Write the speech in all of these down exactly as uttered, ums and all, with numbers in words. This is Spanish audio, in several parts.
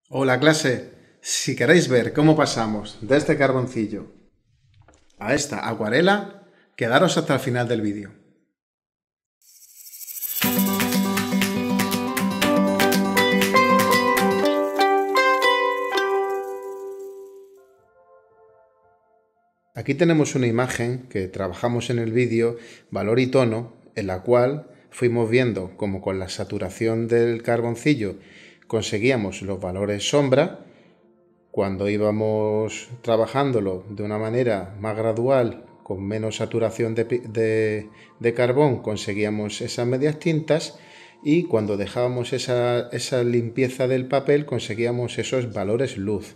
Hola clase, si queréis ver cómo pasamos de este carboncillo a esta acuarela, quedaros hasta el final del vídeo. Aquí tenemos una imagen que trabajamos en el vídeo valor y tono, en la cual fuimos viendo cómo con la saturación del carboncillo conseguíamos los valores sombra. Cuando íbamos trabajándolo de una manera más gradual, con menos saturación de, de, de carbón, conseguíamos esas medias tintas, y cuando dejábamos esa, esa limpieza del papel conseguíamos esos valores luz.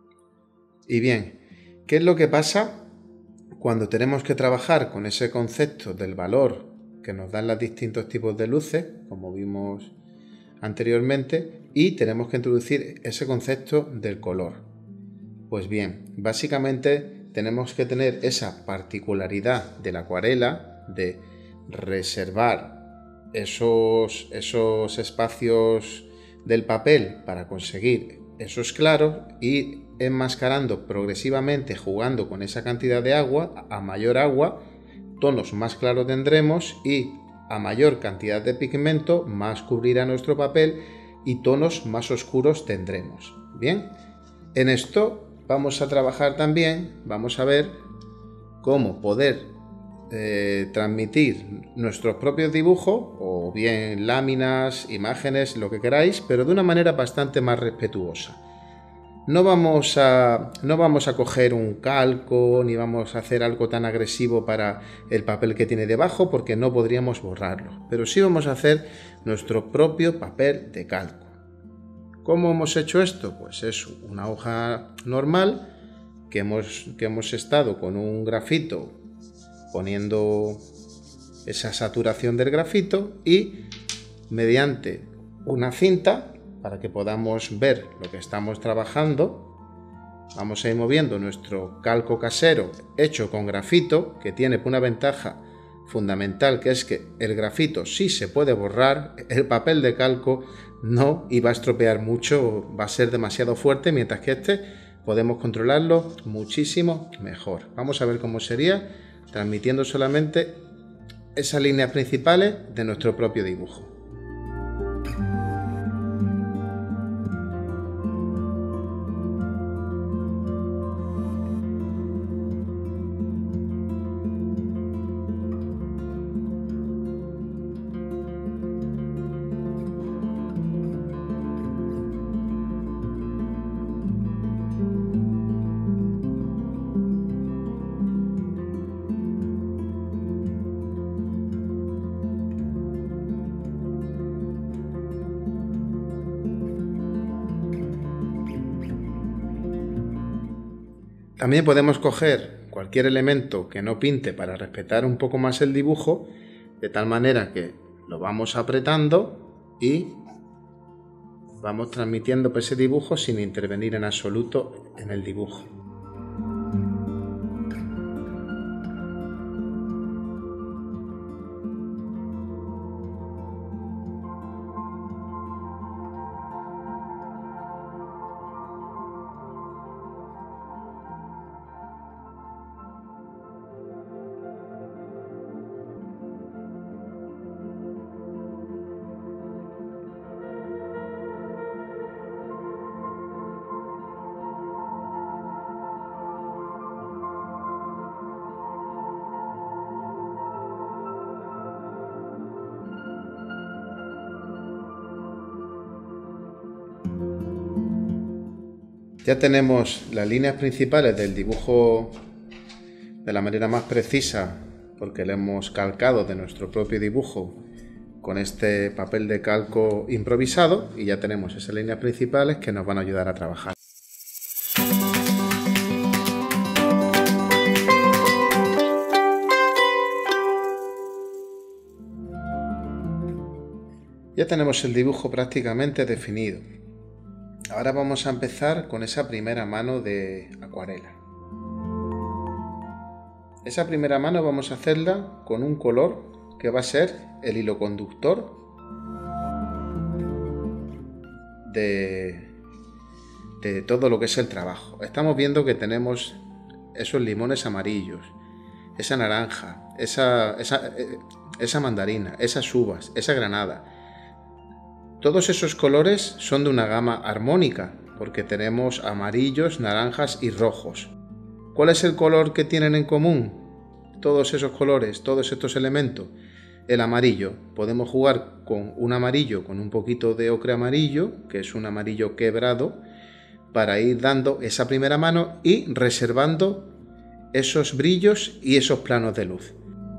Y bien, ¿qué es lo que pasa cuando tenemos que trabajar con ese concepto del valor que nos dan los distintos tipos de luces, como vimos anteriormente, y tenemos que introducir ese concepto del color? Pues bien, básicamente tenemos que tener esa particularidad de la acuarela de reservar esos, esos espacios del papel para conseguir esos claros, y enmascarando progresivamente, jugando con esa cantidad de agua. A mayor agua, tonos más claros tendremos, y a mayor cantidad de pigmento, más cubrirá nuestro papel y tonos más oscuros tendremos. Bien, en esto vamos a trabajar también, vamos a ver cómo poder eh, transmitir nuestros propios dibujos, o bien láminas, imágenes, lo que queráis, pero de una manera bastante más respetuosa. No vamos a, no vamos a coger un calco, ni vamos a hacer algo tan agresivo para el papel que tiene debajo, porque no podríamos borrarlo, pero sí vamos a hacer nuestro propio papel de calco. ¿Cómo hemos hecho esto? Pues es una hoja normal que hemos, que hemos estado con un grafito poniendo esa saturación del grafito, y mediante una cinta, para que podamos ver lo que estamos trabajando, vamos a ir moviendo nuestro calco casero hecho con grafito, que tiene una ventaja fundamental, que es que el grafito sí se puede borrar, el papel de calco no, y va a estropear mucho, va a ser demasiado fuerte, mientras que este podemos controlarlo muchísimo mejor. Vamos a ver cómo sería transmitiendo solamente esas líneas principales de nuestro propio dibujo. También podemos coger cualquier elemento que no pinte para respetar un poco más el dibujo, de tal manera que lo vamos apretando y vamos transmitiendo ese dibujo sin intervenir en absoluto en el dibujo. Ya tenemos las líneas principales del dibujo de la manera más precisa, porque le hemos calcado de nuestro propio dibujo con este papel de calco improvisado, y ya tenemos esas líneas principales que nos van a ayudar a trabajar. Ya tenemos el dibujo prácticamente definido. Ahora vamos a empezar con esa primera mano de acuarela. Esa primera mano vamos a hacerla con un color que va a ser el hilo conductor de, de todo lo que es el trabajo. Estamos viendo que tenemos esos limones amarillos, esa naranja, esa, esa, esa mandarina, esas uvas, esa granada. Todos esos colores son de una gama armónica, porque tenemos amarillos, naranjas y rojos. ¿Cuál es el color que tienen en común todos esos colores, todos estos elementos? El amarillo. Podemos jugar con un amarillo, con un poquito de ocre amarillo, que es un amarillo quebrado, para ir dando esa primera mano y reservando esos brillos y esos planos de luz.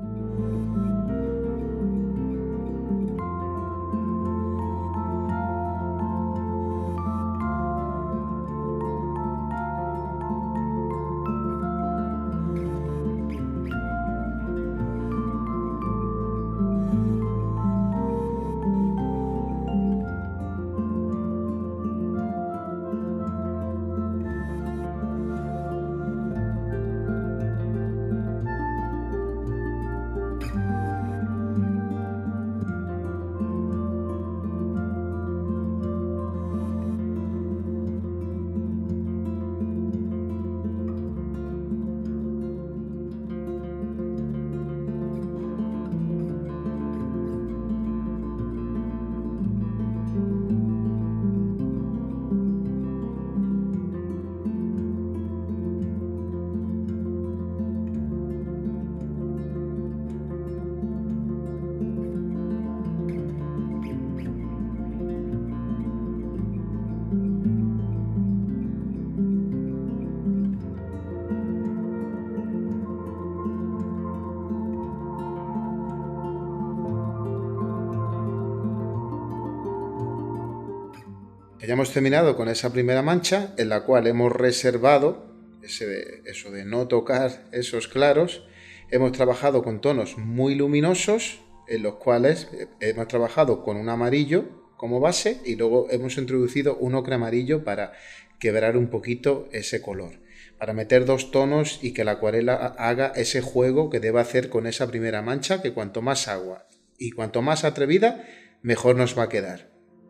Ya hemos terminado con esa primera mancha, en la cual hemos reservado ese de, eso de no tocar esos claros. Hemos trabajado con tonos muy luminosos, en los cuales hemos trabajado con un amarillo como base y luego hemos introducido un ocre amarillo para quebrar un poquito ese color, para meter dos tonos y que la acuarela haga ese juego que debe hacer con esa primera mancha, que cuanto más agua y cuanto más atrevida, mejor nos va a quedar.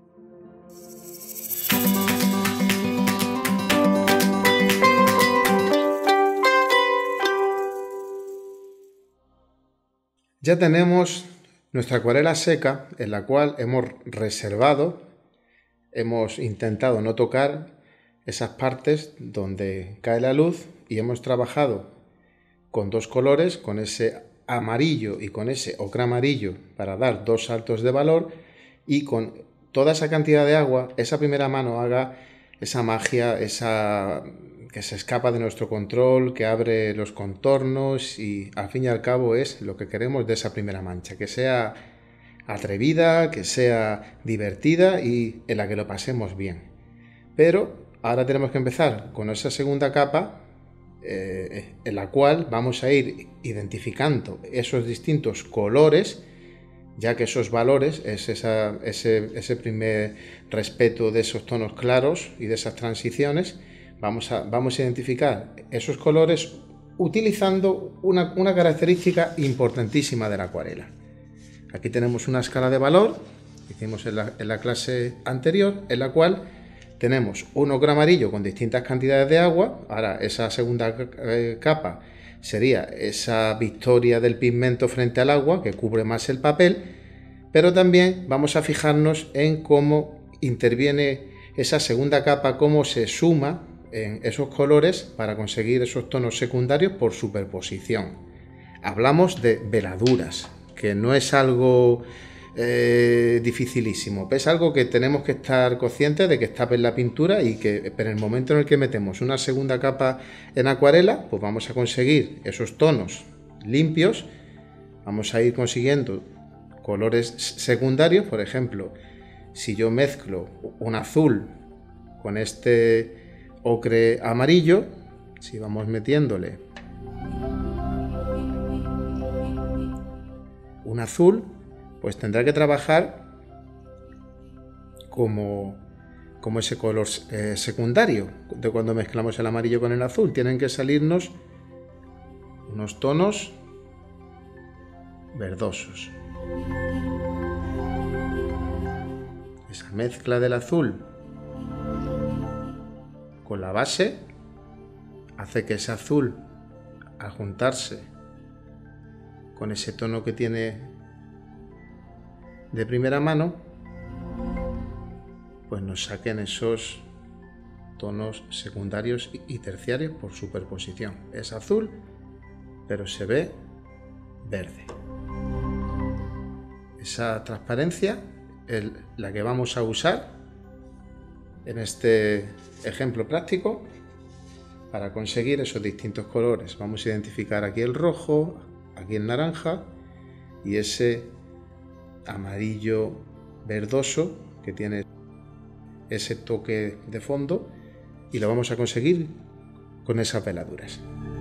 Ya tenemos nuestra acuarela seca, en la cual hemos reservado, hemos intentado no tocar esas partes donde cae la luz y hemos trabajado con dos colores, con ese amarillo y con ese ocre amarillo para dar dos saltos de valor, y con toda esa cantidad de agua, esa primera mano haga esa magia, esa que se escapa de nuestro control, que abre los contornos y al fin y al cabo es lo que queremos de esa primera mancha, que sea atrevida, que sea divertida y en la que lo pasemos bien. Pero ahora tenemos que empezar con esa segunda capa eh, en la cual vamos a ir identificando esos distintos colores, ya que esos valores es esa, ese, ese primer respeto de esos tonos claros y de esas transiciones. Vamos a, vamos a identificar esos colores utilizando una, una característica importantísima de la acuarela. Aquí tenemos una escala de valor que hicimos en la, en la clase anterior, en la cual tenemos un ocre amarillo con distintas cantidades de agua. Ahora esa segunda eh, capa sería esa victoria del pigmento frente al agua, que cubre más el papel, pero también vamos a fijarnos en cómo interviene esa segunda capa, cómo se suma en esos colores para conseguir esos tonos secundarios por superposición. Hablamos de veladuras, que no es algo eh, dificilísimo, es algo que tenemos que estar conscientes de que está en la pintura y que en el momento en el que metemos una segunda capa en acuarela, pues vamos a conseguir esos tonos limpios, vamos a ir consiguiendo colores secundarios. Por ejemplo, si yo mezclo un azul con este ocre amarillo, si vamos metiéndole un azul, pues tendrá que trabajar como, como ese color eh, secundario de cuando mezclamos el amarillo con el azul. Tienen que salirnos unos tonos verdosos. Esa mezcla del azul con la base hace que ese azul, al juntarse con ese tono que tiene de primera mano, pues nos saquen esos tonos secundarios y terciarios por superposición. Es azul, pero se ve verde. Esa transparencia es la que vamos a usar en este ejemplo práctico para conseguir esos distintos colores. Vamos a identificar aquí el rojo, aquí el naranja y ese amarillo verdoso que tiene ese toque de fondo, y lo vamos a conseguir con esas veladuras.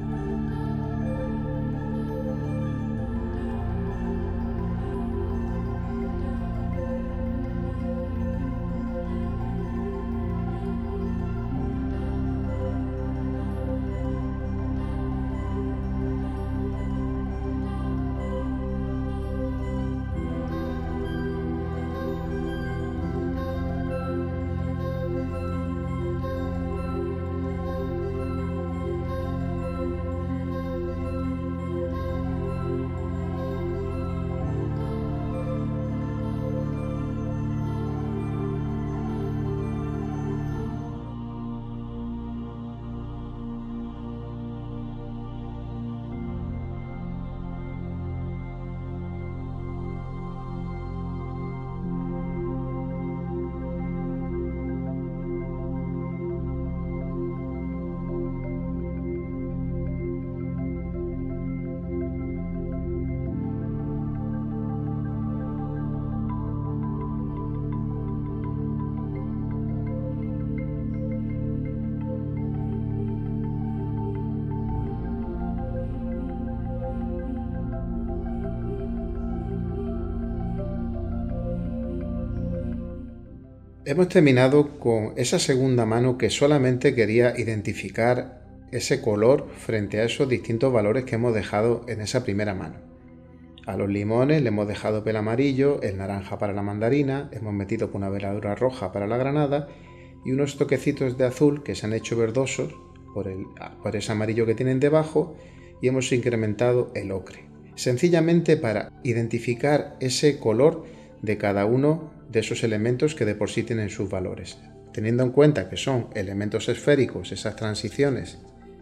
Hemos terminado con esa segunda mano que solamente quería identificar ese color frente a esos distintos valores que hemos dejado en esa primera mano. A los limones le hemos dejado pel amarillo, el naranja para la mandarina, hemos metido una veladura roja para la granada y unos toquecitos de azul que se han hecho verdosos por, el, por ese amarillo que tienen debajo, y hemos incrementado el ocre, sencillamente para identificar ese color de cada uno de esos elementos que de por sí tienen sus valores. Teniendo en cuenta que son elementos esféricos, esas transiciones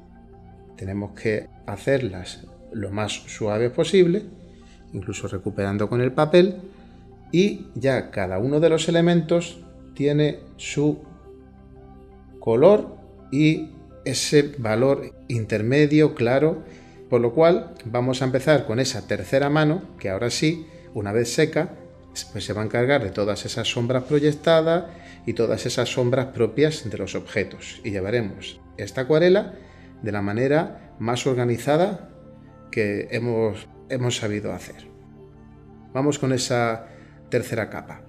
tenemos que hacerlas lo más suaves posible, incluso recuperando con el papel, y ya cada uno de los elementos tiene su color y ese valor intermedio claro, por lo cual vamos a empezar con esa tercera mano que ahora sí, una vez seca, pues se va a encargar de todas esas sombras proyectadas y todas esas sombras propias de los objetos, y llevaremos esta acuarela de la manera más organizada que hemos, hemos sabido hacer. Vamos con esa tercera capa.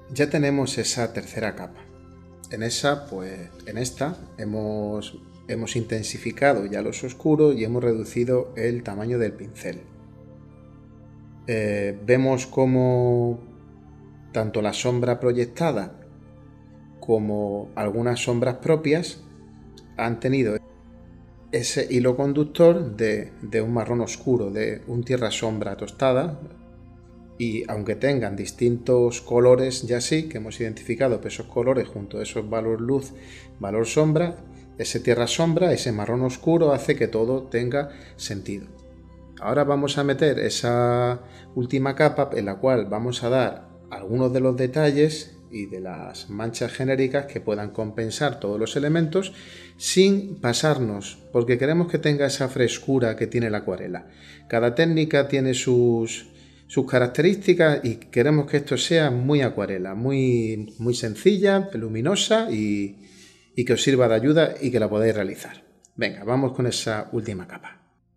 Ya tenemos esa tercera capa. En esa, pues, en esta hemos, hemos intensificado ya los oscuros y hemos reducido el tamaño del pincel. Eh, vemos cómo tanto la sombra proyectada como algunas sombras propias han tenido ese hilo conductor de, de un marrón oscuro, de un tierra sombra tostada, y aunque tengan distintos colores ya sí, que hemos identificado, pero esos colores junto a esos valor luz, valor sombra, ese tierra sombra, ese marrón oscuro hace que todo tenga sentido. Ahora vamos a meter esa última capa en la cual vamos a dar algunos de los detalles y de las manchas genéricas que puedan compensar todos los elementos sin pasarnos, porque queremos que tenga esa frescura que tiene la acuarela. Cada técnica tiene sus, sus características y queremos que esto sea muy acuarela, muy, muy sencilla, luminosa y, y que os sirva de ayuda y que la podáis realizar. Venga, vamos con esa última capa.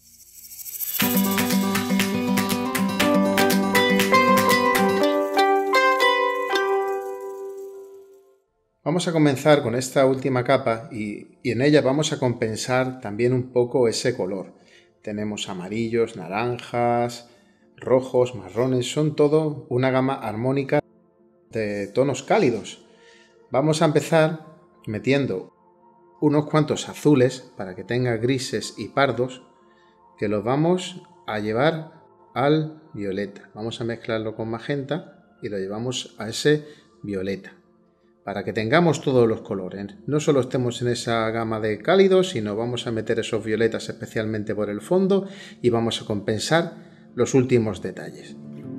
Vamos a comenzar con esta última capa y, y en ella vamos a compensar también un poco ese color. Tenemos amarillos, naranjas, rojos, marrones, son todo una gama armónica de tonos cálidos. Vamos a empezar metiendo unos cuantos azules para que tenga grises y pardos que los vamos a llevar al violeta. Vamos a mezclarlo con magenta y lo llevamos a ese violeta, para que tengamos todos los colores. No solo estemos en esa gama de cálidos, sino vamos a meter esos violetas especialmente por el fondo y vamos a compensar los últimos detalles.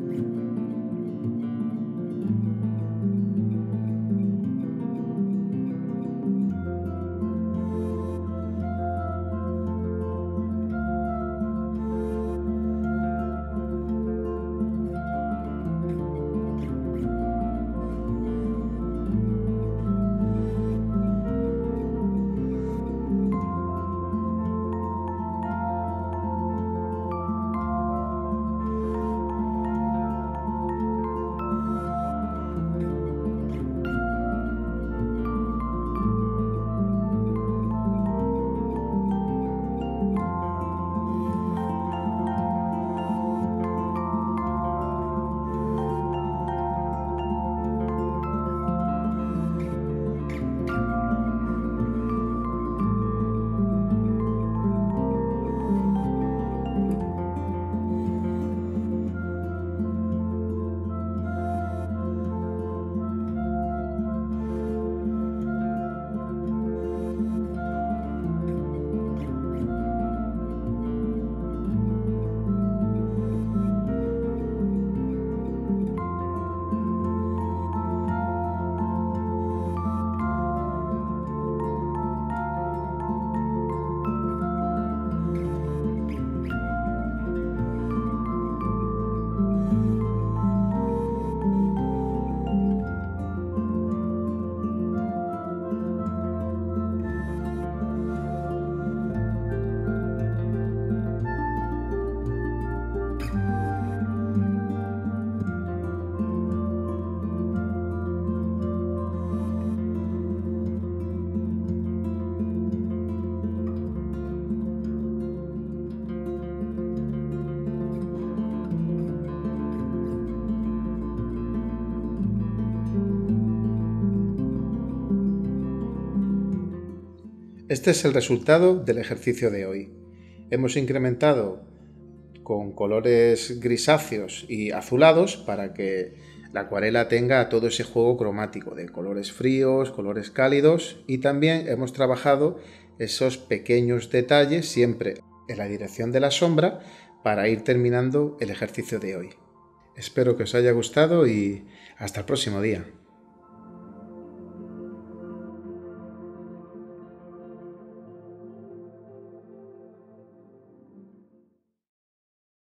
Este es el resultado del ejercicio de hoy. Hemos incrementado con colores grisáceos y azulados para que la acuarela tenga todo ese juego cromático de colores fríos, colores cálidos, y también hemos trabajado esos pequeños detalles siempre en la dirección de la sombra para ir terminando el ejercicio de hoy. Espero que os haya gustado y hasta el próximo día.